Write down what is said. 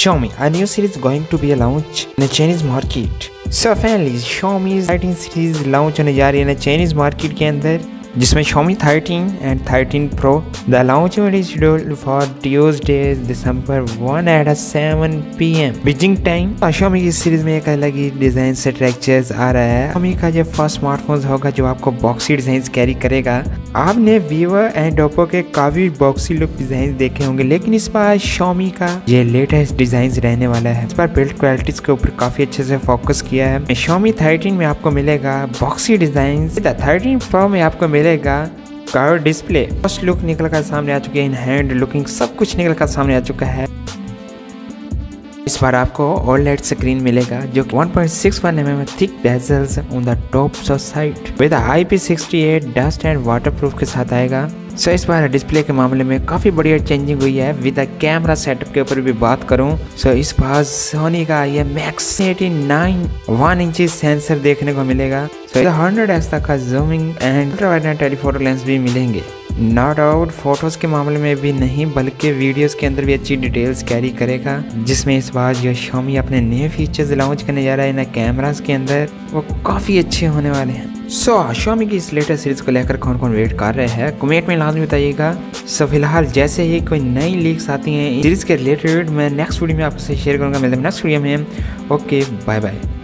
Xiaomi, a new series going to be launched in the Chinese market. So finally, Xiaomi's 13 series launch होने जा रही है ना Chinese market के अंदर, जिसमें Xiaomi 13 and 13 Pro. The launch event is scheduled for Tuesday, December 1 at 7 PM Beijing time. Xiaomi की series में एक अलग ही डिजाइन स्ट्रक्चर्स आ रहा है। Xiaomi का जो फर्स्ट स्मार्टफोन होगा जो आपको बॉक्सी डिजाइन कैरी करेगा। आपने Vivo एंड Oppo के काफी बॉक्सी लुक डिजाइन देखे होंगे, लेकिन इस बार Xiaomi का ये लेटेस्ट डिजाइन रहने वाला है। इस बार बिल्ड क्वालिटीज के ऊपर काफी अच्छे से फोकस किया है। Xiaomi 13 में आपको मिलेगा बॉक्सी डिजाइन, 13 Pro में आपको मिलेगा कर्व डिस्प्ले। फर्स्ट लुक निकल कर सामने आ चुके हैं, इन हैंड लुकिंग सब कुछ निकल कर सामने आ चुका है। इस बार आपको OLED स्क्रीन मिलेगा जो 1.61 mm thick bezels on the top side with IP68 dust and waterproof के साथ आएगा। सो इस बार डिस्प्ले के मामले में काफ़ी बढ़िया चेंजिंग हुई है। विद कैमरा सेटअप के ऊपर भी बात करूं, सो इस बार सोनी का ये मैक्स 89 1 इंच सेंसर देखने को मिलेगा। सो 100x तक का zooming and ultrawide telephoto lens भी मिलेंगे। नॉट आउट फोटोज के मामले में भी नहीं, बल्कि वीडियोस के अंदर भी अच्छी डिटेल्स कैरी करेगा, जिसमें इस बार जो Xiaomi अपने नए फीचर्स लॉन्च करने जा रहा है ना कैमरास के अंदर, वो काफ़ी अच्छे होने वाले हैं। सो Xiaomi की इस लेटेस्ट सीरीज को लेकर कौन कौन वेट कर रहे हैं कमेंट में लाजमी बताइएगा। सो फिलहाल जैसे ही कोई नई लीक्स आती हैं सीरीज के रिलेटेड, मैं नेक्स्ट वीडियो में आपसे शेयर करूँगा। मिलते हैं नेक्स्ट वीडियो में। Okay, bye bye.